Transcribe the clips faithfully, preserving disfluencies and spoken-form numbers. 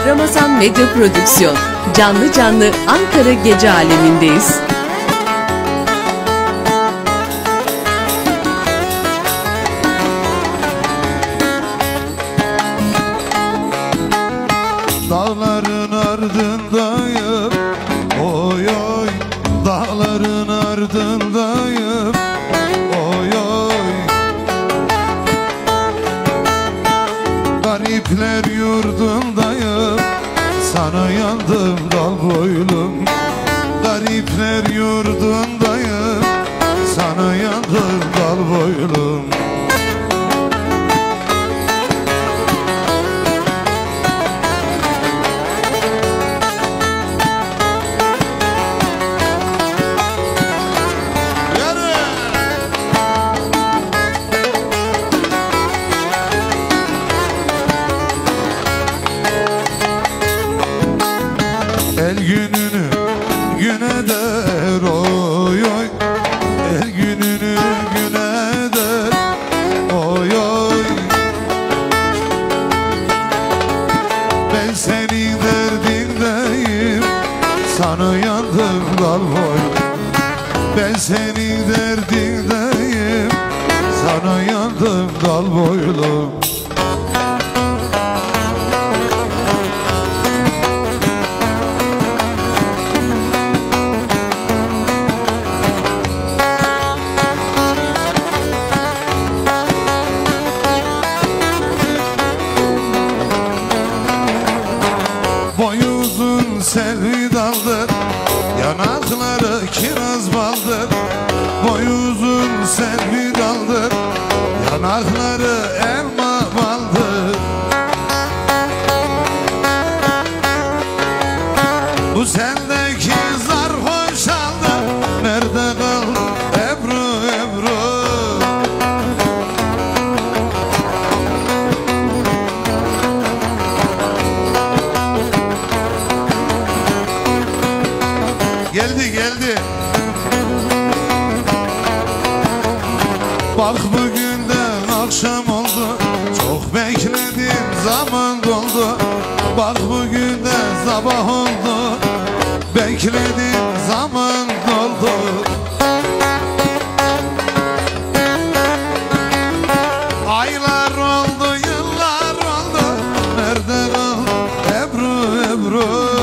Ramazan Medya Prodüksiyon. Canlı canlı Ankara Gece Alemindeyiz. Dağların ardındayım, oy oy. Dağların ardındayım, oy oy. Garipler yurdundayım, sana yandım dal boylum. Garipler yurdundayım, sana yandım dal boylum. El gününü güne der, oy oy. El gününü güne der, oy oy. Ben senin derdindeyim, sana yandım dal boy. Ben senin derdindeyim, sana yandım dal boylum. Boyu uzun selvi daldır, yanakları kiraz baldır. Boyu uzun selvi daldır, yanakları elma baldır. Bu sendeki sarhoş aldı, nerede kaldı Ebru Ebru? Geldi geldi. Bak bugünden akşam oldu, çok bekledim zaman doldu. Bak bugünden sabah oldu, bekledim zaman doldu. Aylar oldu, yıllar oldu, nerede kaldı Ebru Ebru?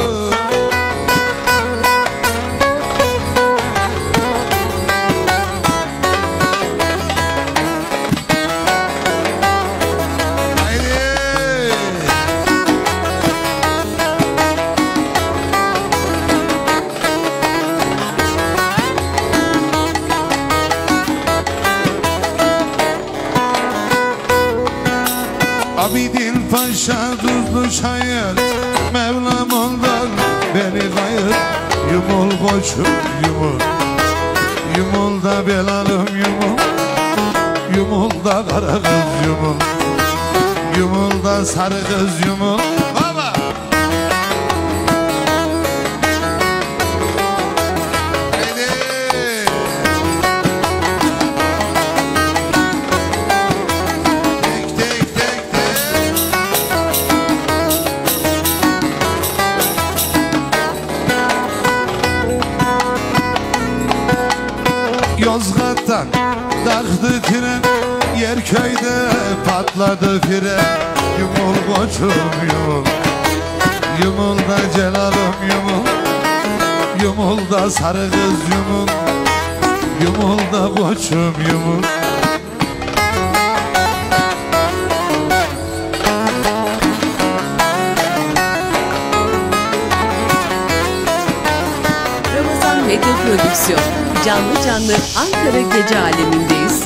Abidin Paşa tuzlu şair, Mevlam ondan beni gayır. Yumul koçum yumul, yumul da belalım yumul. Yumul da kara kız yumul, yumul da sarı kız yumul. Baba! Yozgat'tan taktı tren, Yerköy'de patladı fren. Yumul koçum yumul, yumul da Celal'ım yumul. Yumul da sarı kız yumul, yumul da koçum yumul. Ramazan Medya Prodüksiyon. Canlı canlı Ankara Gece Alemindeyiz.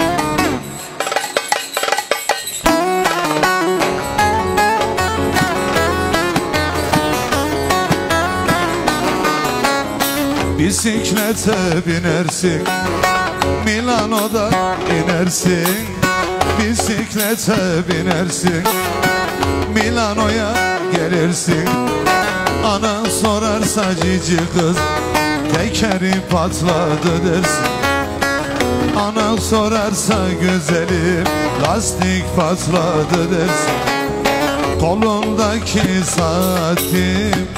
Bisiklete binersin, Milano'da inersin. Bisiklete binersin, Milano'ya gelirsin. Anan sorarsa cici kız, tekeri patladı dersin. Anan sorarsa güzelim, lastik patladı dersin. Kolumdaki saatim,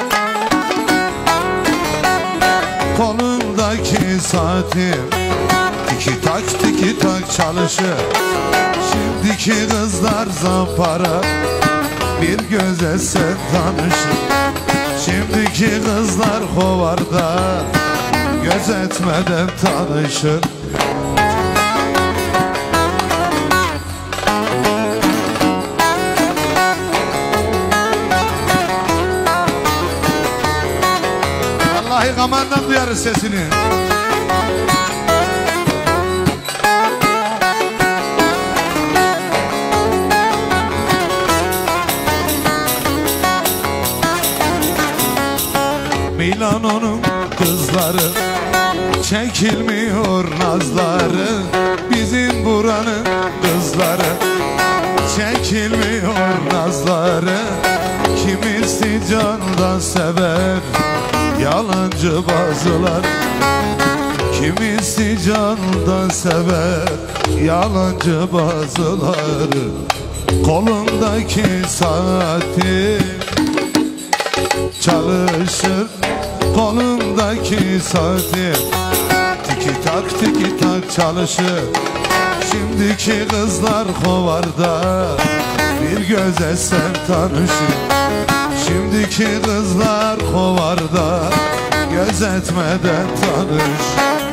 kolumdaki saatim tiki tak tiki tak çalışır. Şimdiki kızlar zampara, bir göze sen tanışır. Şimdiki kızlar hovarda, gözetmeden tanışır. Vallahi kamandan duyarız sesini. Milano'nun kızları, çekilmiyor nazları. Bizim buranın kızları, çekilmiyor nazları. Kimisi candan sever, yalancı bazılar. Kimisi candan sever, yalancı bazıları. Kolundaki saati çalışır, kolumdaki saati tiki tak tiki tak çalışır. Şimdiki kızlar hovarda, bir göze sen tanışır. Şimdiki kızlar hovarda, gözetmeden tanış.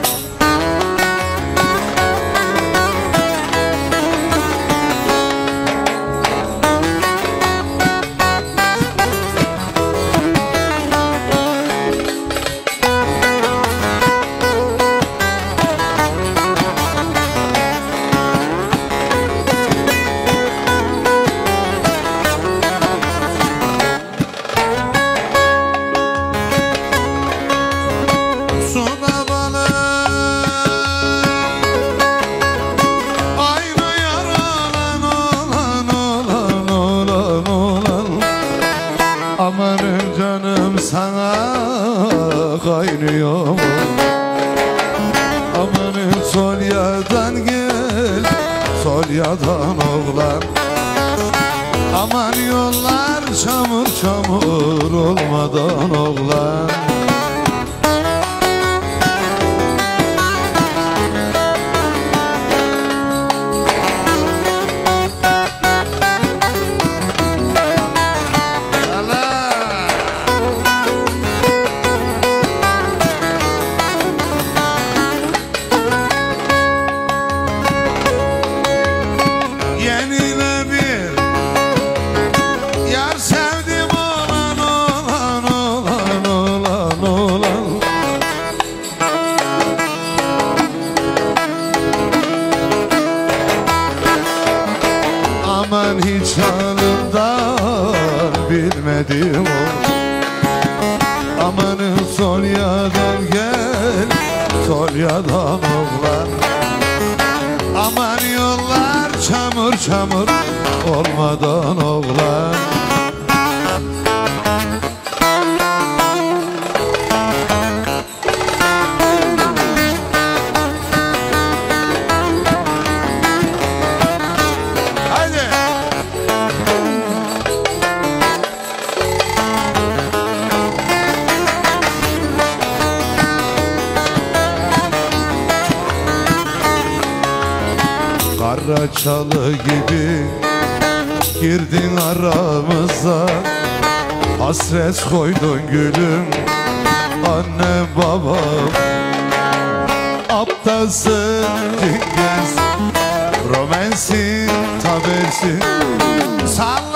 Amanın canım sana kaynıyor. Amanın sol yadan gel, sol yadan oğlan. Aman yollar çamur çamur olmadan oğlan. Aman hiç halından bilmedim o. Amanın sol yadan gel, sol yadan oğlan. Aman yollar çamur çamur olmadan oğlan. Karaçalı gibi girdin aramıza, hasret koydun gülüm, annem babam. Aptalsın, cingez, romansin, tabersin, salla.